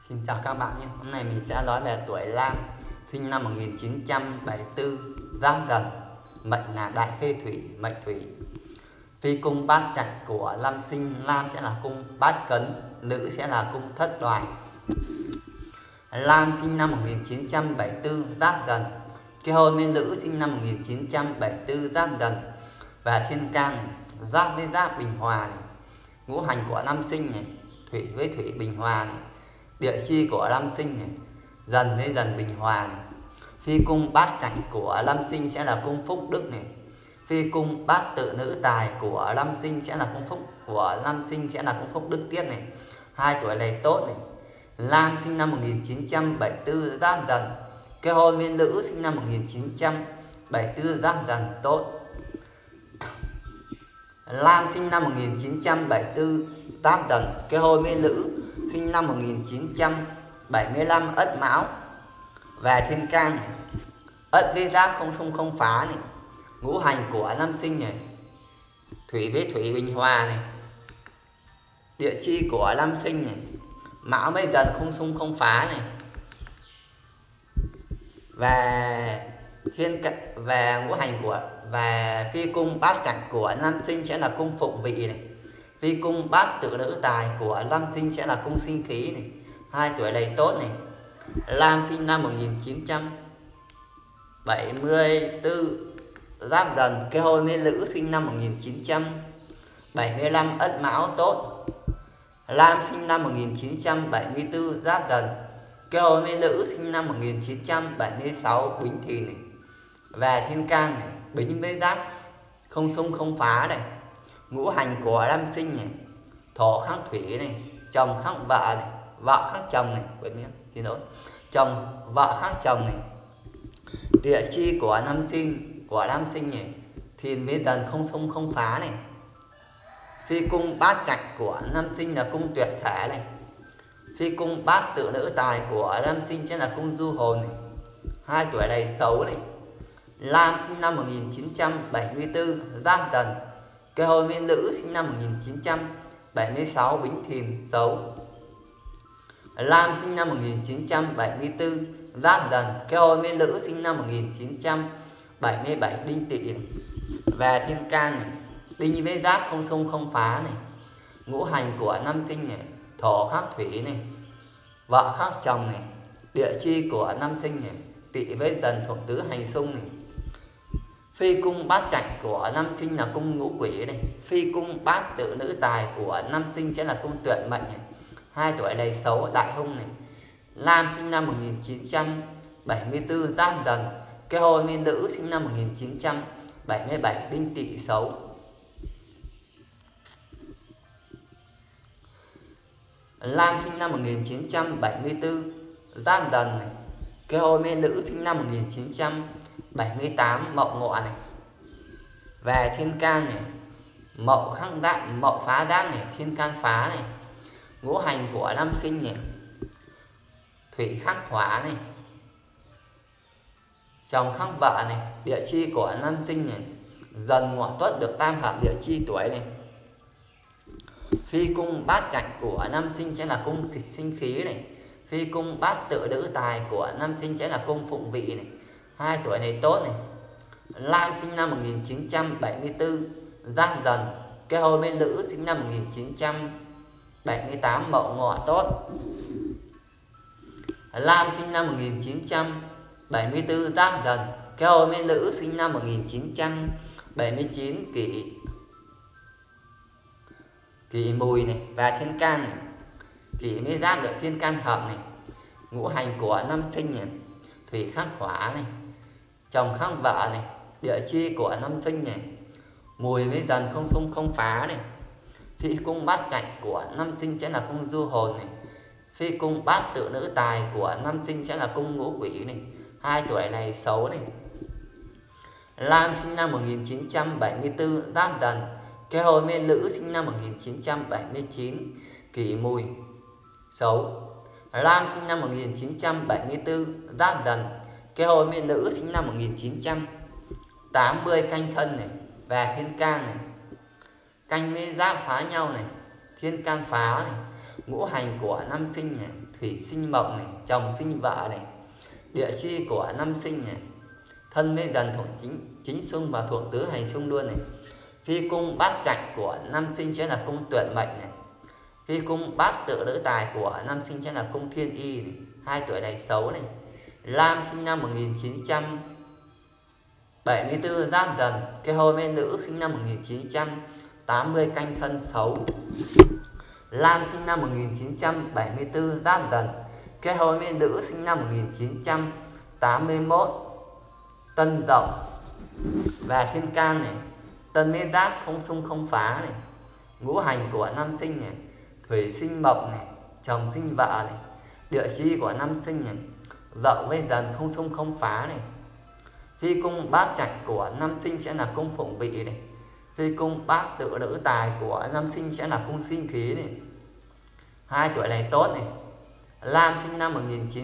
Xin chào các bạn nhé. Hôm nay mình sẽ nói về tuổi Lam, sinh năm 1974, Giáp Dần, mệnh là Đại Khê Thủy, mệnh Thủy. Phi cung bát trạch của Lam sinh, Lam sẽ là cung bát cấn, nữ sẽ là cung thất đoài. Lam sinh năm 1974, Giáp Dần, kết hôn với nữ sinh năm 1974, Giáp Dần và thiên can này, giáp với giáp bình hòa này. Ngũ hành của Lam sinh này, thủy với thủy bình hòa này. Địa chi của Lam sinh này, dần với dần bình hòa này. Phi cung bát trạch của Lam sinh sẽ là cung phúc đức này. Phi cung bát tự nữ tài của Lam sinh sẽ là cung phúc của Lam sinh sẽ là cung phúc đức tiết này. 2 tuổi này tốt này. Lam sinh năm 1974, Giáp Dần, kết hôn với nữ sinh năm 1974, Giáp Dần tốt. Lam sinh năm 1974, Giáp Dần, kết hôn với nữ sinh năm 1975, Ất Mão và thiên can này. Ất với giáp không xung không phá này. Ngũ hành của Lam sinh này, thủy với thủy bình hòa này. Địa chi của Lam sinh này, Mão với Dần không xung không phá này. Và ngũ hành của và phi cung bát trạch của Lam sinh sẽ là cung phụng vị này. Phi cung bát tự nữ tài của Lam sinh sẽ là cung sinh khí này. 2 tuổi này tốt này. Lam sinh năm 1974, Giáp Dần, kết hôn với nữ sinh năm 1975, Ất Mão tốt. Lam sinh năm 1974, Giáp Dần, kết hôn với nữ sinh năm 1976, Bính Thìn này. Và thiên can này, Bính với giáp không xung không phá này. Ngũ hành của Lam sinh này, thổ khắc thủy này, chồng khắc vợ này, vợ khắc chồng này, chồng vợ khắc chồng này. Địa chi của Lam sinh này, Thìn với Dần không xung không phá này. Phi cung bát trạch của Lam sinh là cung tuyệt thể này. Phi cung bát tự nữ tài của Lam sinh sẽ là cung du hồn này. 2 tuổi này xấu này. Lam sinh năm 1974, Giáp Dần, kết hôn với nữ sinh năm 1976, Bính Thìn xấu. Lam sinh năm 1974, Giáp Dần, kết hôn với nữ sinh năm 1977, Đinh Tỵ này. Và thiên can này, Đinh với giáp không xung không phá này. Ngũ hành của Lam sinh này, thổ khắc thủy này, vợ khắc chồng này. Địa chi của Lam sinh này, Tỵ với Dần thuộc tứ hành xung này. Phi cung bát trạch của Lam sinh là cung ngũ quỷ này. Phi cung bát tự nữ tài của Lam sinh sẽ là cung tuyệt mệnh này. 2 tuổi này xấu, đại hung này. Lam sinh năm 1974, Giáp Dần, kết hôn với nữ sinh năm 1977, Đinh Tỵ xấu. Lam sinh năm 1974, Giáp Dần này, kết hôn với nữ sinh năm 1978, Mậu Ngọ này. Và thiên can này, Mậu khắc giáp, Mậu phá giáp này, thiên can phá này. Ngũ hành của Lam sinh này, thủy khắc hỏa này, chồng khắc vợ này. Địa chi của Lam sinh này, Dần Ngọ Tuất được tam hợp địa chi tuổi này. Phi cung bát trạch của Lam sinh sẽ là cung sinh khí này. Phi cung bát tự nữ tài của Lam sinh sẽ là cung phụng vị này. 2 tuổi này tốt này. Lam sinh năm 1974, Giáp Dần, kết hôn với nữ sinh năm 1978, Mậu Ngọ tốt. Lam sinh năm 1974, Giáp Dần, kết hôn với nữ sinh năm 1979, Kỷ Mùi này. Và thiên can này, Kỷ với Giáp được thiên can hợp này. Ngũ hành của Lam sinh này, thủy khắc hỏa này, chồng khắc vợ này. Địa chi của Lam sinh này, Mùi với Dần không xung không phá này. Phi cung bát trạch của Lam sinh sẽ là cung du hồn này. Phi cung bát tự nữ tài của Lam sinh sẽ là cung ngũ quỷ này. 2 tuổi này xấu này. Lam sinh năm 1974, Giáp Dần, kết hôn với nữ sinh năm 1979, Kỷ Mùi xấu. Lam sinh năm 1974, Giáp Dần, kết hôn với nữ sinh năm 1980, Canh Thân này. Và thiên can này, Canh với Giáp phá nhau này, thiên can phá này. ngũ hành của năm sinh này, thủy sinh mộc này, chồng sinh vợ này. Địa chi của năm sinh này, thân với dần thuộc chính xung và thuộc tứ hành xung luôn này. Phi cung bát trạch của năm sinh sẽ là cung tuyệt mệnh này. Phi cung bát tự nữ tài của năm sinh sẽ là cung thiên y này. 2 tuổi này xấu này. Lam sinh năm 1974 Giáp Dần, kết hôn với nữ sinh năm 1980 Canh Thân xấu. Lam sinh năm 1974 Giáp Dần, kết hôn với nữ sinh năm 1981 Tân Dậu. Và thiên can này, Tân với Giáp không xung không phá này. Ngũ hành của năm sinh này, thủy sinh mộc này, chồng sinh vợ này. Địa chi của năm sinh này, Dậu với Dần không xung không phá này. Phi cung bát trạch của năm sinh sẽ là cung phụng vị này. Phi cung bát tự nữ tài của năm sinh sẽ là cung sinh khí này. 2 tuổi này tốt này. Lam sinh năm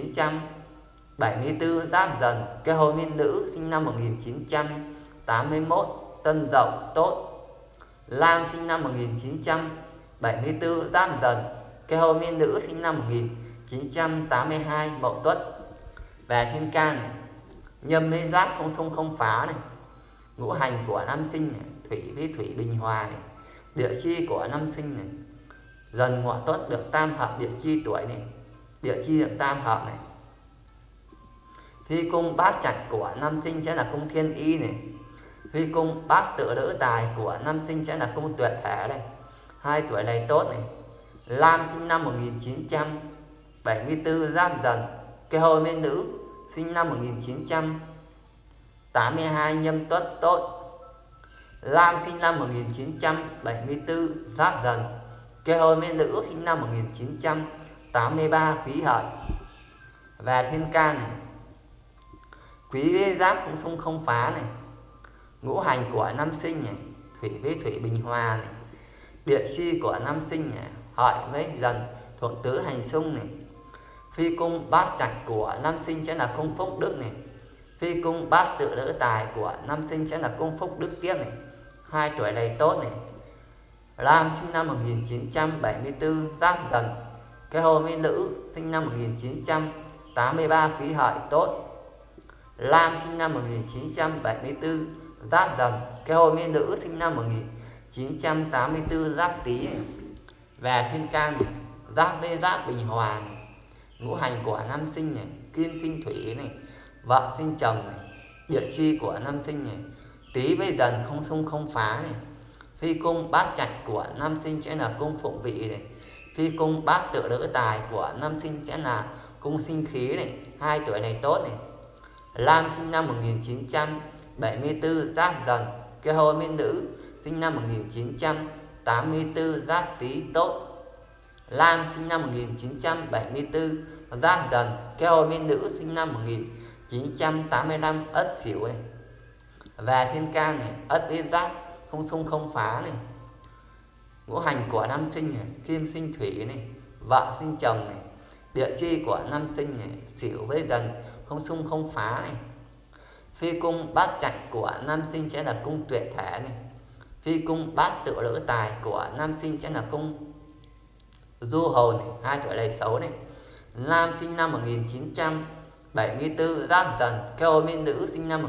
1974 Giáp Dần, kết hôn với nữ sinh năm 1981 Tân Dậu tốt. Lam sinh năm 1974 Giáp Dần, kết hôn với nữ sinh năm 1982 Mậu Tuất. Về thiên can này, Nhâm với Giáp không xung không phá này. Ngũ hành của năm sinh này, thủy với thủy bình hòa này. Địa chi của năm sinh này, Dần Ngọ Tuất được tam hợp địa chi tuổi này. Địa chi được tam hợp này. Phi cung bát trạch của năm sinh sẽ là cung thiên y này. Phi cung bát tự nữ tài của năm sinh sẽ là cung tuyệt thể này. 2 tuổi này tốt này. Lam sinh năm 1974 Giáp Dần, kết hôn với nữ sinh năm 1982 Nhâm Tuất tốt. Lam sinh năm 1974 Giáp Dần, kết hôn với nữ sinh năm 1983 Quý Hợi. Và thiên can này, Quý với Giáp không xung không phá này. Ngũ hành của năm sinh này, thủy với thủy bình hòa này. Địa chi của năm sinh này, Hợi với Dần thuộc tứ hành xung này. Phi cung bát trạch của năm sinh sẽ là cung phúc đức này. Phi cung bát tự nữ tài của năm sinh sẽ là cung phúc đức tiếp này. 2 tuổi này tốt này. Lam sinh năm 1974 Giáp Dần, kết hôn với nữ sinh năm 1983 Quý Hợi tốt. Lam sinh năm 1974 Giáp Dần, kết hôn với nữ sinh năm 1984 Giáp Tý. Về thiên can này, Giáp với Giáp bình hòa này. Ngũ hành của năm sinh này, Kim sinh thủy này, vợ sinh chồng này. Địa chi của năm sinh này, Tý với Dần không xung không phá này. Phi cung bát trạch của năm sinh sẽ là cung phụng vị này. Phi cung bát tự nữ tài của năm sinh sẽ là cung sinh khí này. 2 tuổi này tốt này. Lam sinh năm 1974 Giáp Dần, kết hôn với nữ sinh năm 1984 Giáp Tý tốt. Lam sinh năm 1974 Giáp Dần, kết hôn với nữ sinh năm 1985 Ất Sửu này. Và thiên can này, Ất với Giáp không xung không phá này. Ngũ hành của năm sinh này, Kim sinh thủy này, vợ sinh chồng này. Địa chi của năm sinh này, Sửu với Dần không xung không phá này. Phi cung bát trạch của năm sinh sẽ là cung tuyệt thể này. Phi cung bát tự nữ tài của năm sinh sẽ là cung du hồn này. 2 tuổi này xấu này. Lam sinh năm 1974 Giáp Dần, kết hôn với nữ sinh năm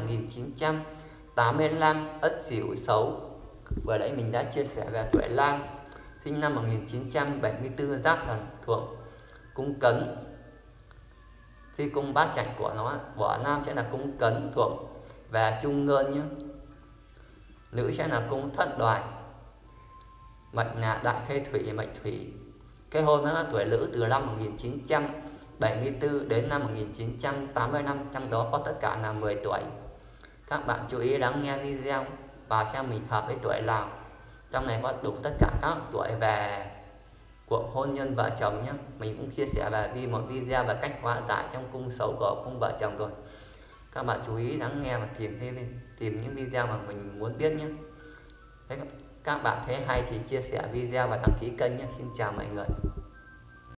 1985 Ất Sửu xấu. Vừa nãy mình đã chia sẻ về tuổi Lam sinh năm 1974 Giáp Dần thuộc cung Cấn. Phi cung bát trạch của nó của nam sẽ là cung Cấn thuộc và Trung Ngân nhé. Nữ sẽ là cung Thất Đoại. Mệnh là Đại Khê Thủy, mệnh Thủy. Kết hôn với tuổi nữ từ năm 1974 đến năm 1985, trong đó có tất cả là 10 tuổi. Các bạn chú ý lắng nghe video và xem mình hợp với tuổi nào. Trong này có đủ tất cả các tuổi về cuộc hôn nhân vợ chồng nhé. Mình cũng chia sẻ về một video về cách hóa giải trong cung xấu của cung vợ chồng rồi. Các bạn chú ý lắng nghe và tìm những video mà mình muốn biết nhé. Các bạn thấy hay thì chia sẻ video và đăng ký kênh nhé. Xin chào mọi người.